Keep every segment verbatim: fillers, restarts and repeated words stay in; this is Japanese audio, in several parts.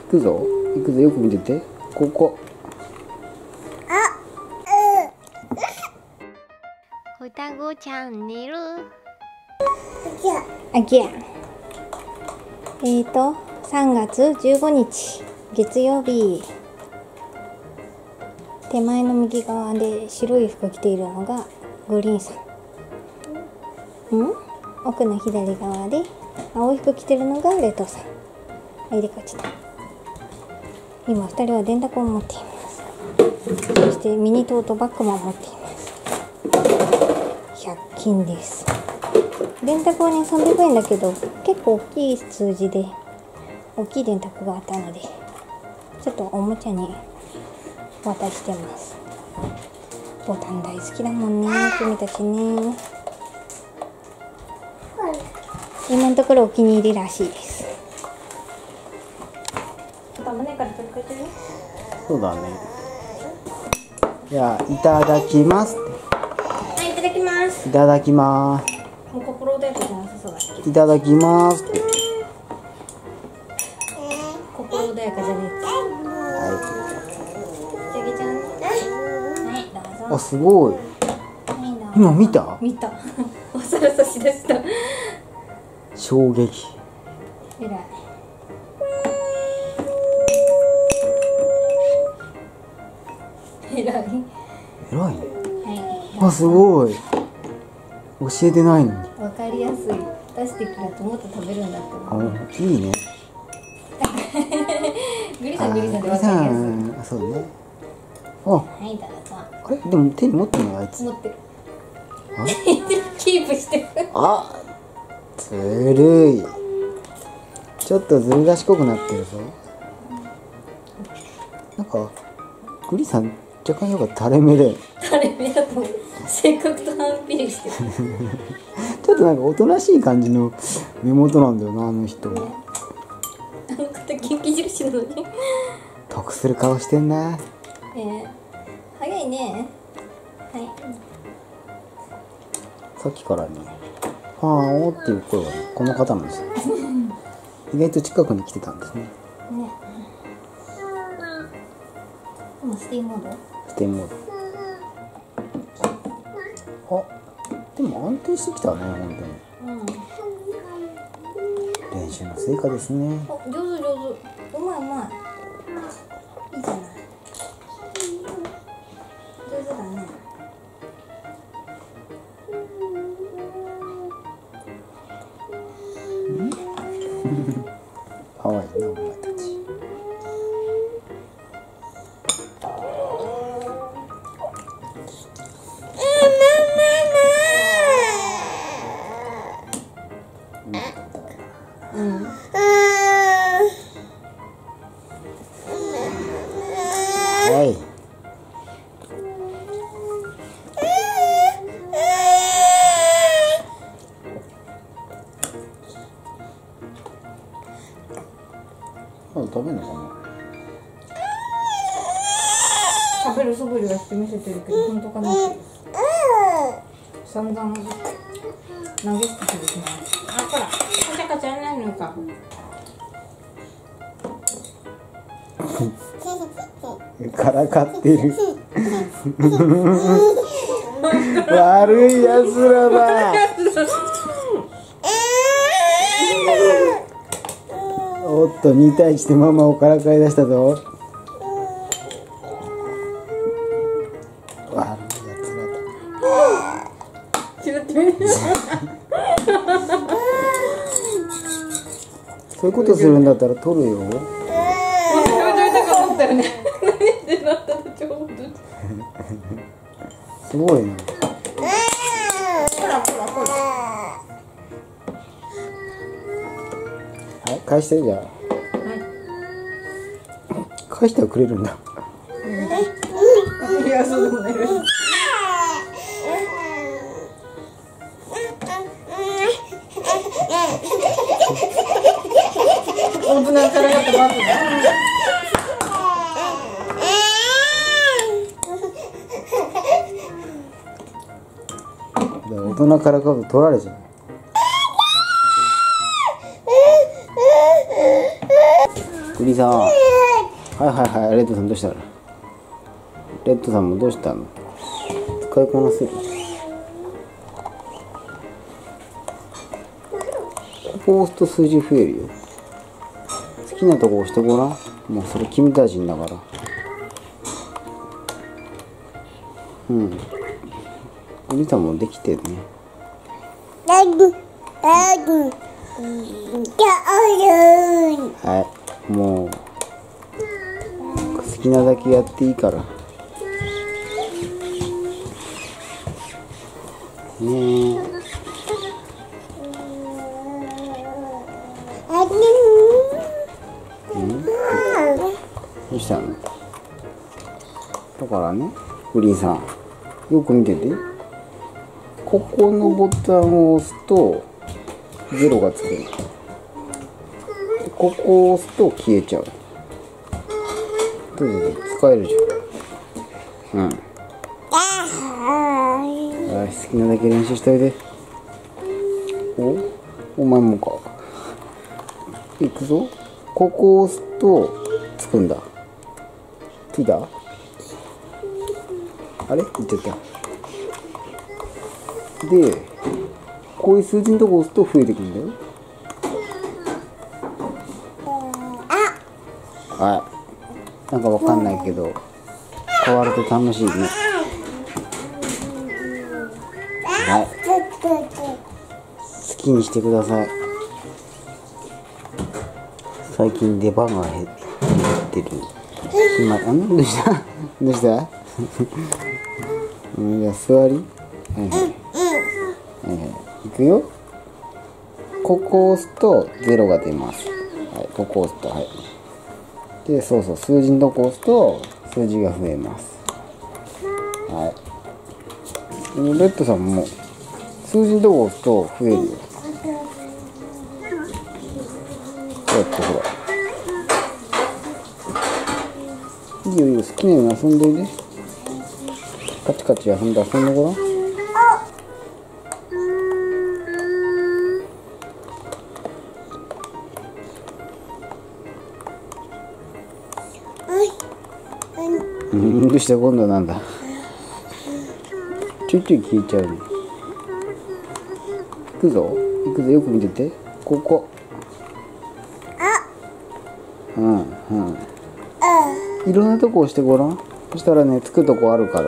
くぞ行くぞ、よく見てて、ここ。 双子チャンネル。 あきや。えーとさんがつじゅうごにち月曜日。手前の右側で白い服着ているのがグリーンさん。うん？奥の左側で青い服着てるのがレトさん。あ、入れ替えちゃった。今ふたりは電卓を持っています。そしてミニトートバッグも持っています。ひゃく均です。電卓はねさんびゃくえんだけど結構大きい数字で大きい電卓があったのでちょっとおもちゃに渡してます。ボタン大好きだもんね、君たちね。今のところお気に入りらしいです。胸から取り替えてる？ そうだね。じゃあいただきますって。 はい、いただきます。 いただきます。 もう心穏やかじゃなさそうだけど。 いただきますって。 心穏やかじゃねえって。 はじゃげちゃん。はい、どうい。 ぞ。 あ、すごい。 はい、どうぞ。 今見た？ 見た。お皿差し出した。 衝撃。 えらい。えらい。 偉い。 はあ、すごい。教えてないのに。 い。わかりやすい。出してくるともっと食べるんだって。 あ、いいね。 グリさんグリさんであ、 わかりやすい。 あ、そうね。あ、 はい、どうぞ。 あれでも手に持ってないあいつ。 持ってる。 あキープしてる。 あ、ずるい。ちょっとずる賢くなってるぞ。なんかグリさん若干よく垂れ目で垂れ目だと性格と反比例してる。 ちょっとなんかおとなしい感じの目元なんだよな、あの人。 あの方元気印なのに。 得する顔してんな。 えー、早いね。はい。 さっきからね、ファンオっていう声はね、この方なんですよ。意外と近くに来てたんですね。 ね。今ステイモード？ ステイモード。あ、でも安定してきたね、本当に。 うん。 練習の成果ですね。 お、上手上手。うまいうまい。いいじゃない。上手だね。 かわいいな、お前たち。 うん。 はい。まだ食べんのかな。 食べる素振りはして見せてるけど本当かなっていう。散々投げ捨ててですね。あ、ほら、カチャカチャやらないのか。 からかってる。悪いやつらだ。おっと、に対してママをからかい出したぞ。悪いやつらだ。 拾ってみる。 そういうことするんだったら取るよ。すごいな。はい、返してじゃあ。返してはくれるんだ。 いや、そうでもない。危ないからやってますね。 大人からかうと取られちゃう。 グリーンさん。はいはいはい。レッドさんどうしたの？レッドさんもどうしたの？使いこなせる？ここ押すと数字増えるよ。好きなとこ押してごらん。もうそれ君たちだから。うん。グリーンさんもできてるね。はい、もう好きなだけやっていいからねえ。うんどうしたの？だからね、グリーンさんよく見てて。ここのボタンを押すとゼロがつくの。ここを押すと消えちゃう。どうぞ使えるじゃん。うん。はい、好きなだけ練習しておいで。お、お前もか。いくぞ。ここを押すとつくんだ。ついた？あれ？いっちゃった。で、こういう数字のとこ押すと増えてくるんだよ。はい。なんかわかんないけど、変わると楽しいね。はい。好きにしてください。最近出番が減ってる。今、ん？どうした？どうした？うん、じゃあ座り？はいはい。はいはい。いくよ。ここを押すとゼロが出ます。はい、ここを押すと、はい。で、そうそう、数字のとこ押すと数字が増えます。はい。レッドさんも数字のとこ押すと増えるよ。こうやってほら。いいよいいよ、好きなように遊んでいいね。カチカチ遊んで遊んでごらん。うん、どうした今度はなんだ。ちょいちょい消えちゃうね。いくぞいくぞ、よく見てて。ここ。うんうん。いろんなとこ押してごらん。そしたらね、つくとこあるから。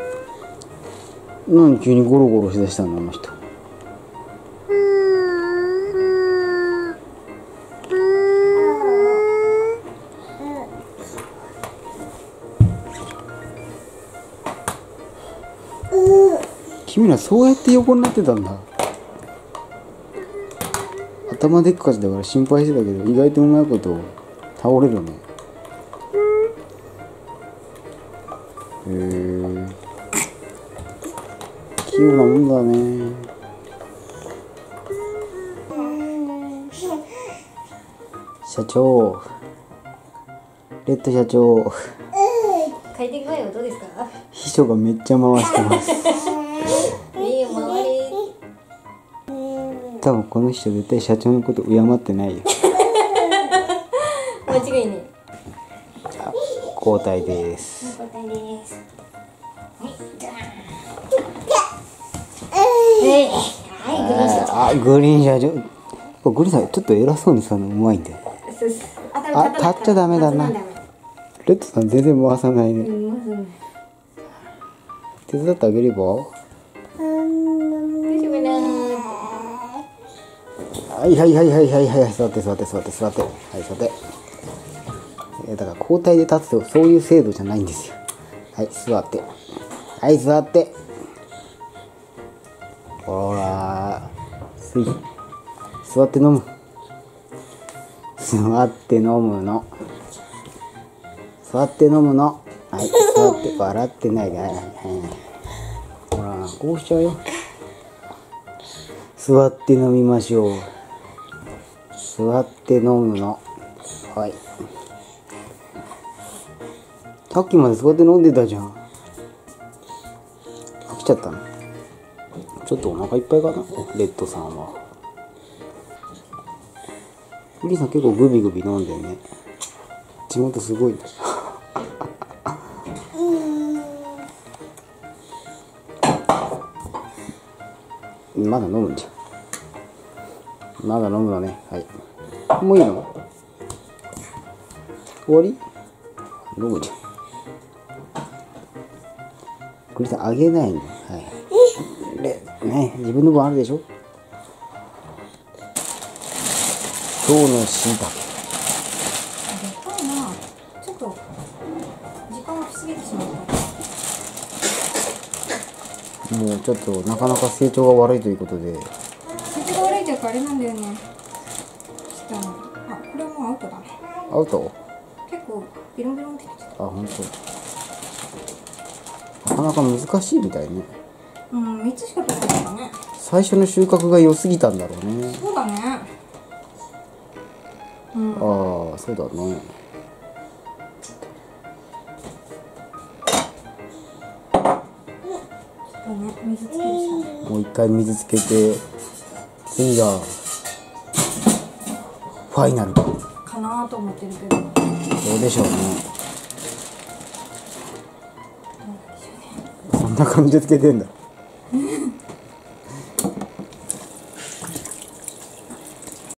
何急にゴロゴロしだしたのあの人。君らそうやって横になってたんだ。頭でっかちだから心配してたけど、意外とうまいこと倒れるね。へえ、器用なもんだね。社長、レッド社長、 開店前はどうですか？ 秘書がめっちゃ回してます。 いいよ、回り。 多分この人絶対社長のこと敬ってないよ。 間違いね。 交代です。 交代です。 あ、グリーン社長。グリーンさんちょっと偉そうにさのうまいんだよ。あ、立っちゃダメだな。レッドさん全然回さないね。手伝ってあげれば？はいはいはいはいはいはい、座って座って座って座って、はい座って。だから交代で立つとそういう制度じゃないんですよ。はい座って、はい座って。ほらすい、座って飲む、座って飲むの、座って飲むの、はい、座って、笑ってないで、はいはいはい、ほらこうしちゃうよ。座って飲みましょう。座って飲むの。はい。さっきまで座って飲んでたじゃん。飽きちゃったの？ちょっとお腹いっぱいかな、レッドさんは。グリーンさん結構グビグビ飲んでるね。 口元すごいな。まだ飲むんじゃん。まだ飲むのね。はい。もういいの？終わり？飲むじゃん。クリさんあげないの。はい。で、ね、自分の分あるでしょ。今日のしいたけ。 でかいな。ちょっと時間が来すぎてしまった。 もうちょっとなかなか成長が悪いということで。 成長が悪いというかあれなんだよね。ちょっとあの、あ、これはもうアウトだね。 アウト？ 結構ビロンビロンってなっちゃった。 あ、本当。なかなか難しいみたいね。 うん、みっつしか取ってないからね。 最初の収穫が良すぎたんだろうね。 そうだね。うん、 ああ、そうだね。 そうね、水つけるしかない。 もう一回水つけて、次がファイナルかなと思ってるけど、どうどうでしょうね。 なんでしょうね。 そんな感じでつけてんだ。